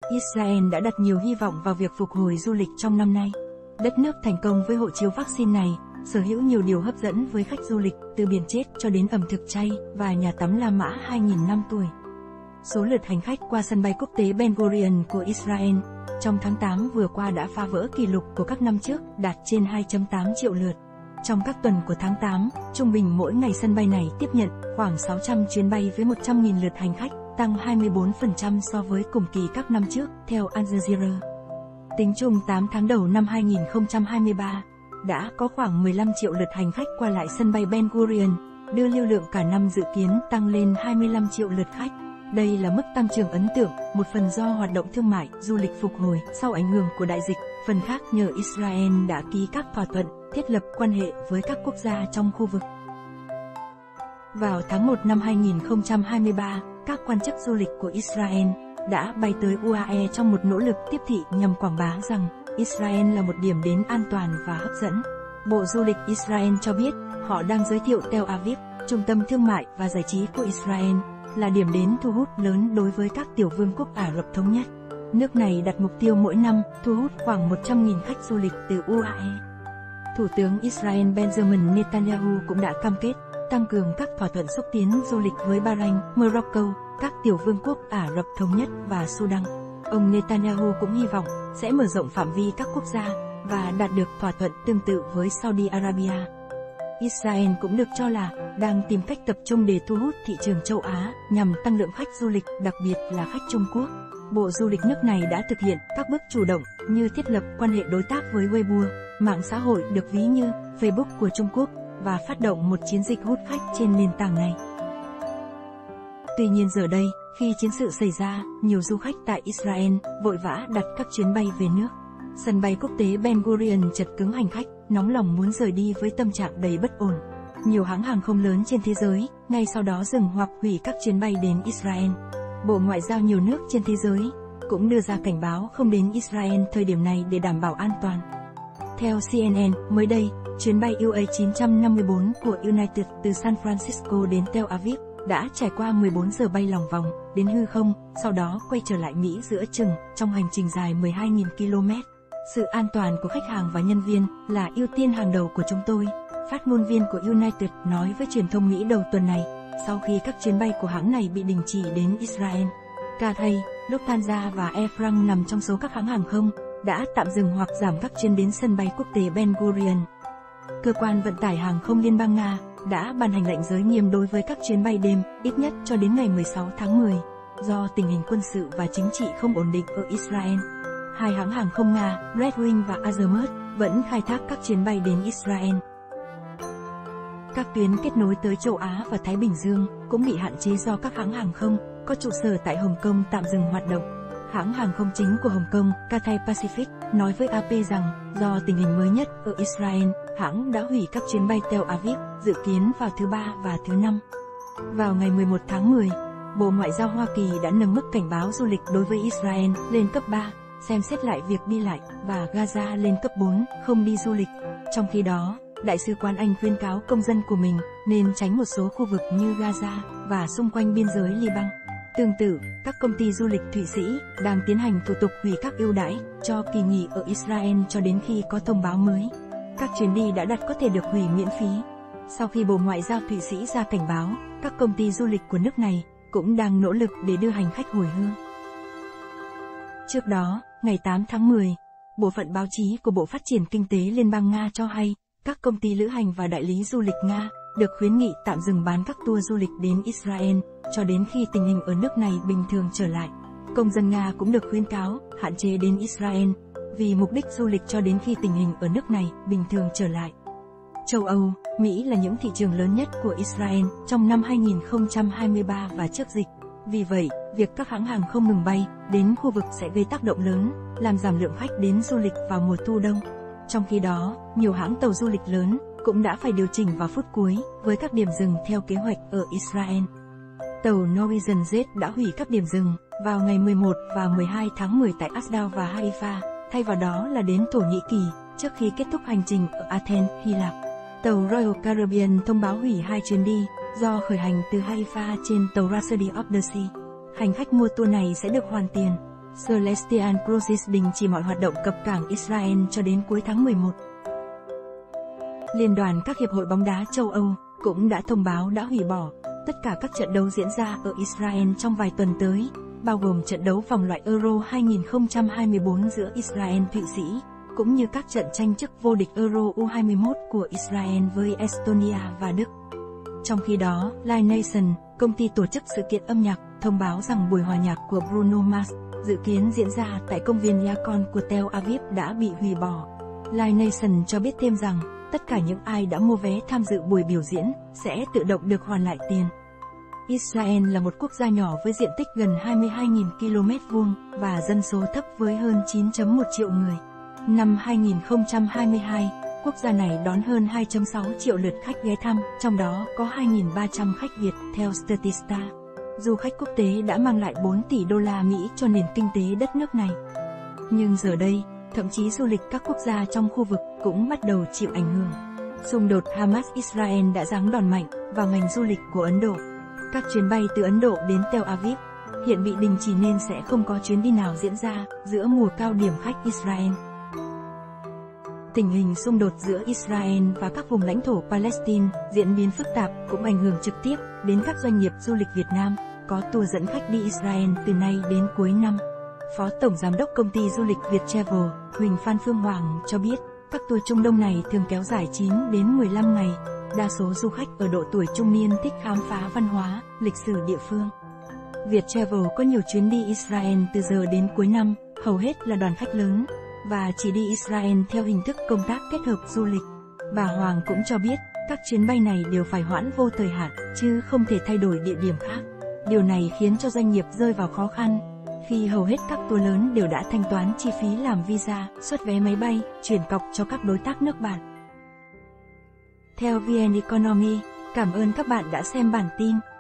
Israel đã đặt nhiều hy vọng vào việc phục hồi du lịch trong năm nay. Đất nước thành công với hộ chiếu vaccine này, sở hữu nhiều điều hấp dẫn với khách du lịch, từ biển chết cho đến ẩm thực chay và nhà tắm La Mã 2.000 năm tuổi. Số lượt hành khách qua sân bay quốc tế Ben Gurion của Israel trong tháng 8 vừa qua đã phá vỡ kỷ lục của các năm trước, đạt trên 2,8 triệu lượt. Trong các tuần của tháng 8, trung bình mỗi ngày sân bay này tiếp nhận khoảng 600 chuyến bay với 100.000 lượt hành khách, tăng 24% so với cùng kỳ các năm trước, theo Al Jazeera. Tính chung 8 tháng đầu năm 2023, đã có khoảng 15 triệu lượt hành khách qua lại sân bay Ben Gurion, đưa lưu lượng cả năm dự kiến tăng lên 25 triệu lượt khách. Đây là mức tăng trưởng ấn tượng, một phần do hoạt động thương mại, du lịch phục hồi sau ảnh hưởng của đại dịch, phần khác nhờ Israel đã ký các thỏa thuận, thiết lập quan hệ với các quốc gia trong khu vực. Vào tháng 1 năm 2023, các quan chức du lịch của Israel đã bay tới UAE trong một nỗ lực tiếp thị nhằm quảng bá rằng Israel là một điểm đến an toàn và hấp dẫn. Bộ Du lịch Israel cho biết, họ đang giới thiệu Tel Aviv, trung tâm thương mại và giải trí của Israel, là điểm đến thu hút lớn đối với các tiểu vương quốc Ả Rập Thống Nhất. Nước này đặt mục tiêu mỗi năm thu hút khoảng 100.000 khách du lịch từ UAE. Thủ tướng Israel Benjamin Netanyahu cũng đã cam kết tăng cường các thỏa thuận xúc tiến du lịch với Bahrain, Morocco, các tiểu vương quốc Ả Rập Thống Nhất và Sudan. Ông Netanyahu cũng hy vọng sẽ mở rộng phạm vi các quốc gia và đạt được thỏa thuận tương tự với Saudi Arabia. Israel cũng được cho là đang tìm cách tập trung để thu hút thị trường châu Á nhằm tăng lượng khách du lịch, đặc biệt là khách Trung Quốc. Bộ Du lịch nước này đã thực hiện các bước chủ động như thiết lập quan hệ đối tác với Weibo, mạng xã hội được ví như Facebook của Trung Quốc, và phát động một chiến dịch hút khách trên nền tảng này. Tuy nhiên giờ đây, khi chiến sự xảy ra, nhiều du khách tại Israel vội vã đặt các chuyến bay về nước. Sân bay quốc tế Ben Gurion chật cứng hành khách, nóng lòng muốn rời đi với tâm trạng đầy bất ổn. Nhiều hãng hàng không lớn trên thế giới ngay sau đó dừng hoặc hủy các chuyến bay đến Israel. Bộ Ngoại giao nhiều nước trên thế giới cũng đưa ra cảnh báo không đến Israel thời điểm này để đảm bảo an toàn. Theo CNN, mới đây, chuyến bay UA 954 của United từ San Francisco đến Tel Aviv đã trải qua 14 giờ bay lòng vòng đến hư không, sau đó quay trở lại Mỹ giữa chừng trong hành trình dài 12.000 km. Sự an toàn của khách hàng và nhân viên là ưu tiên hàng đầu của chúng tôi, phát ngôn viên của United nói với truyền thông Mỹ đầu tuần này, sau khi các chuyến bay của hãng này bị đình chỉ đến Israel. Cathay, Lufthansa và Air France nằm trong số các hãng hàng không đã tạm dừng hoặc giảm các chuyến đến sân bay quốc tế Ben Gurion. Cơ quan vận tải hàng không Liên bang Nga đã ban hành lệnh giới nghiêm đối với các chuyến bay đêm, ít nhất cho đến ngày 16 tháng 10, do tình hình quân sự và chính trị không ổn định ở Israel. Hai hãng hàng không Nga, Red Wing và Azermut, vẫn khai thác các chuyến bay đến Israel. Các tuyến kết nối tới châu Á và Thái Bình Dương cũng bị hạn chế do các hãng hàng không có trụ sở tại Hồng Kông tạm dừng hoạt động. Hãng hàng không chính của Hồng Kông, Cathay Pacific, nói với AP rằng, do tình hình mới nhất ở Israel, hãng đã hủy các chuyến bay Tel Aviv, dự kiến vào thứ Ba và thứ Năm. Vào ngày 11 tháng 10, Bộ Ngoại giao Hoa Kỳ đã nâng mức cảnh báo du lịch đối với Israel lên cấp 3, xem xét lại việc đi lại, và Gaza lên cấp 4, không đi du lịch. Trong khi đó, Đại sứ quán Anh khuyến cáo công dân của mình nên tránh một số khu vực như Gaza và xung quanh biên giới Liban. Tương tự, các công ty du lịch Thụy Sĩ đang tiến hành thủ tục hủy các ưu đãi cho kỳ nghỉ ở Israel cho đến khi có thông báo mới. Các chuyến đi đã đặt có thể được hủy miễn phí. Sau khi Bộ Ngoại giao Thụy Sĩ ra cảnh báo, các công ty du lịch của nước này cũng đang nỗ lực để đưa hành khách hồi hương. Trước đó, ngày 8 tháng 10, Bộ phận báo chí của Bộ Phát triển Kinh tế Liên bang Nga cho hay, các công ty lữ hành và đại lý du lịch Nga được khuyến nghị tạm dừng bán các tour du lịch đến Israel cho đến khi tình hình ở nước này bình thường trở lại. Công dân Nga cũng được khuyến cáo hạn chế đến Israel vì mục đích du lịch cho đến khi tình hình ở nước này bình thường trở lại. Châu Âu, Mỹ là những thị trường lớn nhất của Israel trong năm 2023 và trước dịch. Vì vậy, việc các hãng hàng không ngừng bay đến khu vực sẽ gây tác động lớn, làm giảm lượng khách đến du lịch vào mùa thu đông. Trong khi đó, nhiều hãng tàu du lịch lớn cũng đã phải điều chỉnh vào phút cuối với các điểm dừng theo kế hoạch ở Israel. Tàu Norwegian Jet đã hủy các điểm dừng vào ngày 11 và 12 tháng 10 tại Ashdod và Haifa, thay vào đó là đến Thổ Nhĩ Kỳ trước khi kết thúc hành trình ở Athens, Hy Lạp. Tàu Royal Caribbean thông báo hủy 2 chuyến đi do khởi hành từ Haifa trên tàu Rhapsody of the Sea. Hành khách mua tour này sẽ được hoàn tiền. Celestial Cruises đình chỉ mọi hoạt động cập cảng Israel cho đến cuối tháng 11. Liên đoàn các hiệp hội bóng đá châu Âu cũng đã thông báo đã hủy bỏ tất cả các trận đấu diễn ra ở Israel trong vài tuần tới, bao gồm trận đấu vòng loại Euro 2024 giữa Israel Thụy Sĩ, cũng như các trận tranh chức vô địch Euro U21 của Israel với Estonia và Đức. Trong khi đó, Live Nation, công ty tổ chức sự kiện âm nhạc, thông báo rằng buổi hòa nhạc của Bruno Mars dự kiến diễn ra tại công viên Yacon của Tel Aviv đã bị hủy bỏ. Live Nation cho biết thêm rằng, tất cả những ai đã mua vé tham dự buổi biểu diễn sẽ tự động được hoàn lại tiền. Israel là một quốc gia nhỏ với diện tích gần 22.000 km2 và dân số thấp với hơn 9.1 triệu người. Năm 2022, quốc gia này đón hơn 2.6 triệu lượt khách ghé thăm, trong đó có 2.300 khách Việt, theo Statista. Du khách quốc tế đã mang lại 4 tỷ đô la Mỹ cho nền kinh tế đất nước này. Nhưng giờ đây, thậm chí du lịch các quốc gia trong khu vực cũng bắt đầu chịu ảnh hưởng. Xung đột Hamas-Israel đã giáng đòn mạnh vào ngành du lịch của Ấn Độ. Các chuyến bay từ Ấn Độ đến Tel Aviv hiện bị đình chỉ nên sẽ không có chuyến đi nào diễn ra giữa mùa cao điểm khách Israel. Tình hình xung đột giữa Israel và các vùng lãnh thổ Palestine diễn biến phức tạp cũng ảnh hưởng trực tiếp đến các doanh nghiệp du lịch Việt Nam có tour dẫn khách đi Israel từ nay đến cuối năm. Phó Tổng Giám đốc Công ty Du lịch Viettravel, Huỳnh Phan Phương Hoàng cho biết, các tour Trung Đông này thường kéo dài 9 đến 15 ngày. Đa số du khách ở độ tuổi trung niên thích khám phá văn hóa, lịch sử địa phương. Viettravel có nhiều chuyến đi Israel từ giờ đến cuối năm, hầu hết là đoàn khách lớn, và chỉ đi Israel theo hình thức công tác kết hợp du lịch. Bà Hoàng cũng cho biết, các chuyến bay này đều phải hoãn vô thời hạn, chứ không thể thay đổi địa điểm khác. Điều này khiến cho doanh nghiệp rơi vào khó khăn, khi hầu hết các tour lớn đều đã thanh toán chi phí làm visa, xuất vé máy bay, chuyển cọc cho các đối tác nước bạn. Theo VN Economy, cảm ơn các bạn đã xem bản tin.